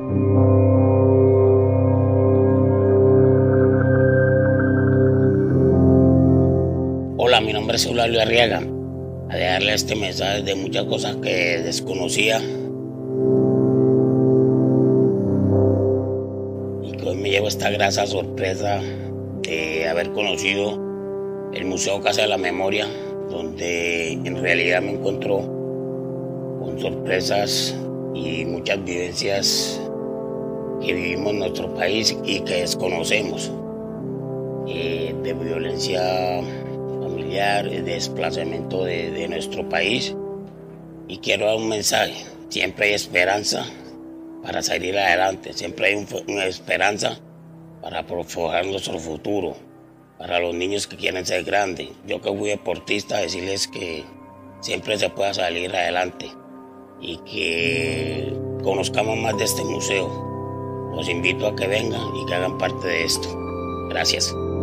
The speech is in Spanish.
Hola, mi nombre es Eulalio Arriaga. A dejarle este mensaje de muchas cosas que desconocía y que hoy me llevo esta grata sorpresa de haber conocido el Museo Casa de la Memoria, donde en realidad me encuentro con sorpresas y muchas vivencias que vivimos en nuestro país y que desconocemos, de violencia familiar, de desplazamiento de nuestro país. Y quiero dar un mensaje: siempre hay esperanza para salir adelante, siempre hay una esperanza para forjar nuestro futuro, para los niños que quieren ser grandes. Yo que fui deportista, decirles que siempre se pueda salir adelante y que conozcamos más de este museo. Los invito a que vengan y que hagan parte de esto. Gracias.